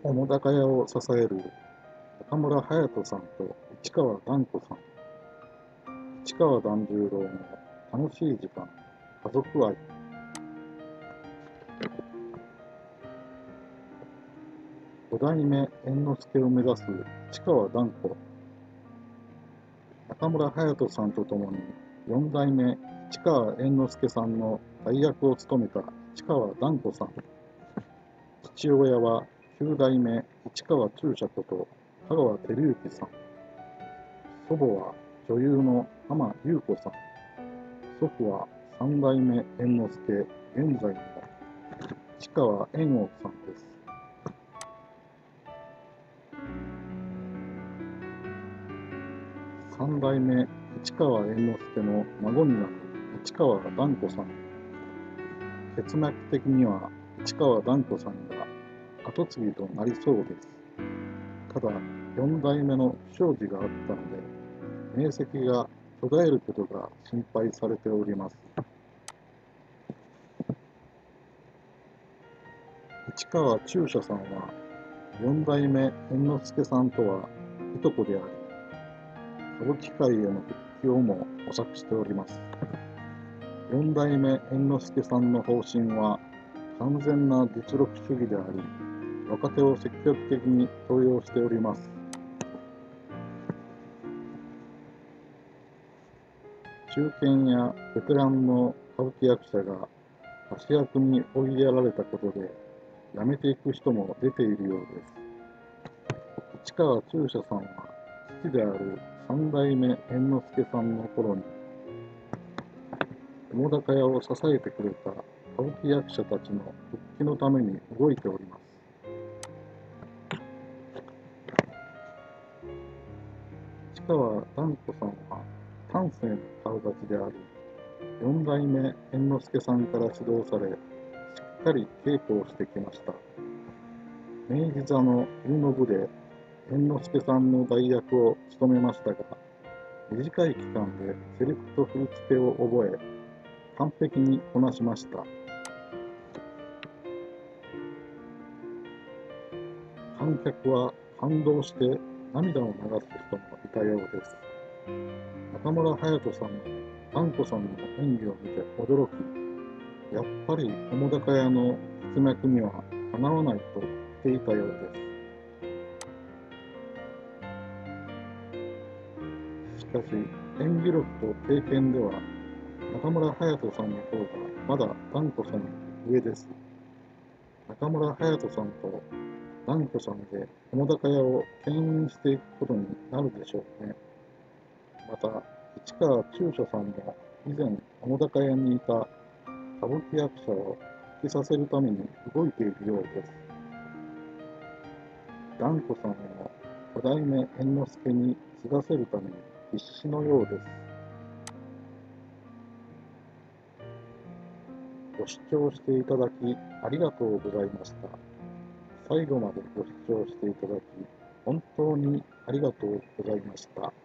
澤瀉屋を支える中村隼人さんと市川團子さん。市川團十郎の楽しい時間、家族愛。五代目猿之助を目指す市川團子。中村隼人さんと共に四代目市川猿之助さんの代役を務めた市川團子さん。父親は九代目市川中車こと香川照之さん。祖母は女優の浜木綿子さん。祖父は三代目猿之助、現在の市川猿翁さんです。三代目市川猿之助の孫になる市川團子さん。血脈的には市川團子さんが跡継ぎとなりそうです。ただ、四代目の不祥事があったので、名跡が途絶えることが心配されております。市川中車さんは、四代目猿之助さんとはいとこであり、歌舞伎界への復帰をも模索しております。四代目猿之助さんの方針は、完全な実力主義であり、若手を積極的に登用しております。中堅やベテランの歌舞伎役者が足役に追いやられたことで、辞めていく人も出ているようです。市川中車さんは、父である三代目猿之助さんの頃に、澤瀉屋を支えてくれた歌舞伎役者たちの復帰のために動いております。市川團子さんは、端正な顔立ちであり、四代目猿之助さんから指導され、しっかり稽古をしてきました。明治座の昼の部で猿之助さんの代役を務めましたが、短い期間でセリフと振り付けを覚え、完璧にこなしました。観客は感動して涙を流す人もいたようです。中村隼人さんも團子さんの演技を見て驚き、やっぱり澤瀉屋の実脈にはかなわないと言っていたようです。しかし、演技力と経験では中村隼人さんの方がまだ團子さんより上です。中村隼人さんと團子さんで澤瀉屋を牽引していくことになるでしょうね。また、市川中車さんも以前澤瀉屋にいた歌舞伎役者を復帰させるために動いているようです。團子さんも五代目猿之助に継がせるために必死のようです。ご視聴していただきありがとうございました。最後までご視聴していただき本当にありがとうございました。